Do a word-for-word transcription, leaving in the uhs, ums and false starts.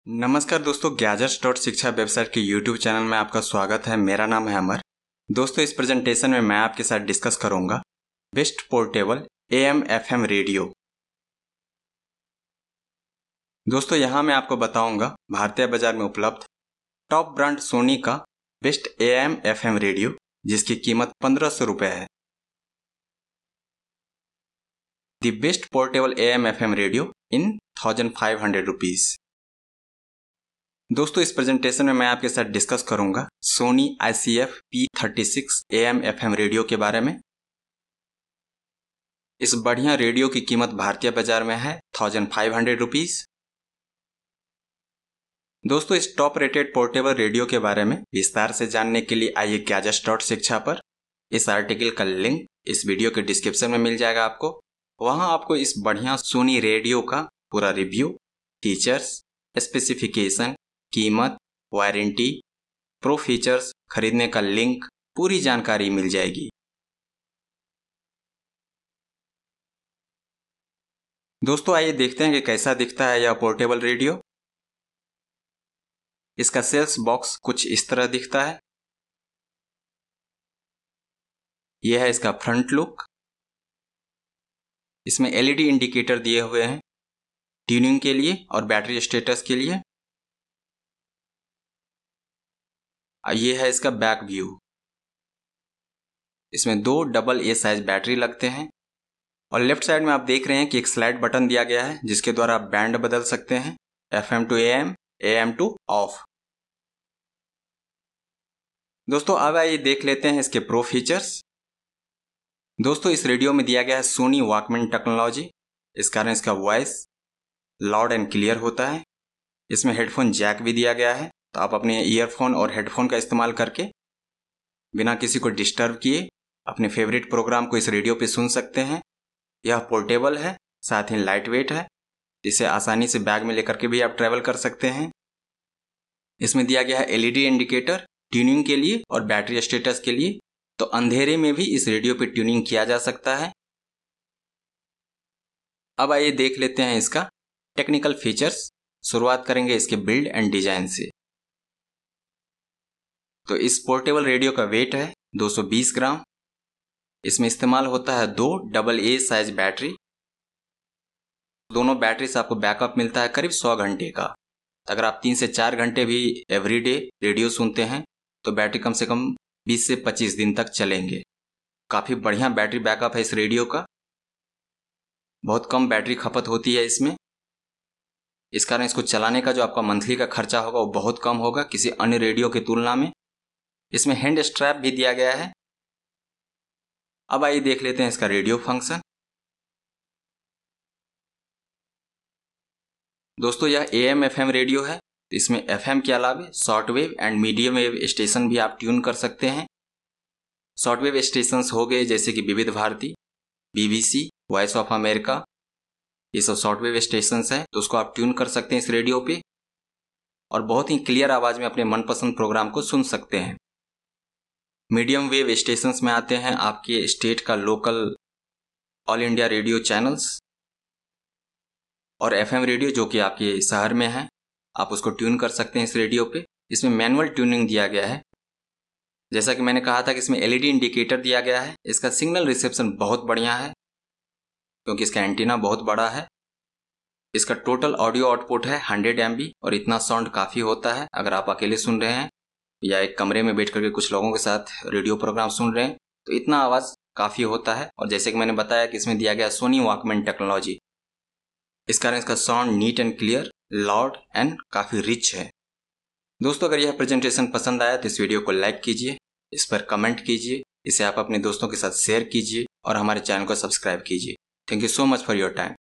नमस्कार दोस्तों, gadgets dot Shiksha website के यूट्यूब चैनल में आपका स्वागत है। मेरा नाम है अमर। दोस्तों, इस प्रेजेंटेशन में मैं आपके साथ डिस्कस करूंगा best portable AM FM radio. दोस्तों, यहां मैं आपको बताऊंगा भारतीय बाजार में उपलब्ध टॉप ब्रांड सोनी का बेस्ट एएम एफएम रेडियो, जिसकी कीमत पंद्रह सौ रुपए है। The best portable AM FM radio in thousand five hundred rupees. दोस्तों, इस प्रेजेंटेशन में मैं आपके साथ डिस्कस करूंगा Sony I C F P thirty six AM FM radio के बारे में। इस बढ़िया रेडियो की कीमत भारतीय बाजार में है थाउजेंड फाइव हंड्रेड रुपीज। दोस्तों, इस टॉप रेटेड पोर्टेबल रेडियो के बारे में विस्तार से जानने के लिए आइए गैजेट्स डॉट शिक्षा पर। इस आर्टिकल का लिंक इस वीडियो के डिस्क्रिप्शन में मिल जाएगा आपको। वहां आपको इस बढ़िया सोनी रेडियो का पूरा रिव्यू, फीचर्स, स्पेसिफिकेशन, कीमत, वारंटी, प्रो फीचर्स, खरीदने का लिंक, पूरी जानकारी मिल जाएगी। दोस्तों, आइए देखते हैं कि कैसा दिखता है यह पोर्टेबल रेडियो। इसका सेल्स बॉक्स कुछ इस तरह दिखता है। यह है इसका फ्रंट लुक। इसमें एलईडी इंडिकेटर दिए हुए हैं ट्यूनिंग के लिए और बैटरी स्टेटस के लिए। यह है इसका बैक व्यू। इसमें दो डबल ए साइज बैटरी लगते हैं और लेफ्ट साइड में आप देख रहे हैं कि एक स्लाइड बटन दिया गया है, जिसके द्वारा आप बैंड बदल सकते हैं, FM to AM, AM to off. दोस्तों, अब आइए देख लेते हैं इसके प्रो फीचर्स। दोस्तों, इस रेडियो में दिया गया है सोनी वॉकमैन टेक्नोलॉजी। इस कारण इसका वॉइस लाउड एंड क्लियर होता है। इसमें हेडफोन जैक भी दिया गया है, तो आप अपने ईयरफोन और हेडफोन का इस्तेमाल करके बिना किसी को डिस्टर्ब किए अपने फेवरेट प्रोग्राम को इस रेडियो पे सुन सकते हैं। यह पोर्टेबल है, साथ ही लाइट वेट है, जिसे आसानी से बैग में लेकर के भी आप ट्रैवल कर सकते हैं। इसमें दिया गया है एलईडी इंडिकेटर ट्यूनिंग के लिए और बैटरी स्टेटस के लिए, तो अंधेरे में भी इस रेडियो पे ट्यूनिंग किया जा सकता है। अब आइए देख लेते हैं इसका टेक्निकल फीचर्स। शुरुआत करेंगे इसके बिल्ड एंड डिजाइन से। तो इस पोर्टेबल रेडियो का वेट है दो सौ बीस ग्राम। इसमें इस्तेमाल होता है दो डबल ए साइज बैटरी। दोनों बैटरी से आपको बैकअप मिलता है करीब सौ घंटे का। अगर आप तीन से चार घंटे भी एवरीडे रेडियो सुनते हैं तो बैटरी कम से कम बीस से पच्चीस दिन तक चलेंगे। काफ़ी बढ़िया बैटरी बैकअप है इस रेडियो का। बहुत कम बैटरी खपत होती है इसमें। इस कारण इसको चलाने का जो आपका मंथली का खर्चा होगा वो बहुत कम होगा किसी अन्य रेडियो की तुलना में। इसमें हैंड स्ट्रैप भी दिया गया है। अब आइए देख लेते हैं इसका रेडियो फंक्शन। दोस्तों, यह एएम एफएम रेडियो है। इसमें एफएम के अलावा short wave and medium wave station भी आप ट्यून कर सकते हैं। शॉर्ट वेव स्टेशंस हो गए जैसे कि Vividh Bharati, BBC, voice of America, ये सब शॉर्ट वेव स्टेशंस हैं, तो उसको आप ट्यून कर सकते हैं इस रेडियो पे और बहुत ही क्लियर आवाज में अपने मनपसंद प्रोग्राम को सुन सकते हैं। मीडियम वेव स्टेशंस में आते हैं आपके स्टेट का local All India Radio channels और एफएम रेडियो जो कि आपके शहर में है, आप उसको ट्यून कर सकते हैं इस रेडियो पे। इसमें मैनुअल ट्यूनिंग दिया गया है। जैसा कि मैंने कहा था कि इसमें एलईडी इंडिकेटर दिया गया है। इसका सिग्नल रिसेप्शन बहुत बढ़िया है क्योंकि इसका एंटीना बहुत बड़ा है। इसका टोटल ऑडियो आउटपुट है हंड्रेड एम बी और इतना साउंड काफ़ी होता है अगर आप अकेले सुन रहे हैं या एक कमरे में बैठ करके कुछ लोगों के साथ रेडियो प्रोग्राम सुन रहे हैं, तो इतना आवाज़ काफ़ी होता है। और जैसे कि मैंने बताया कि इसमें दिया गया सोनी वॉकमैन टेक्नोलॉजी, इस कारण इसका sound neat and clear, loud and काफ़ी रिच है। दोस्तों, अगर यह प्रेजेंटेशन पसंद आया तो इस वीडियो को लाइक कीजिए, इस पर कमेंट कीजिए, इसे आप अपने दोस्तों के साथ शेयर कीजिए और हमारे चैनल को सब्सक्राइब कीजिए। Thank you so much for your time.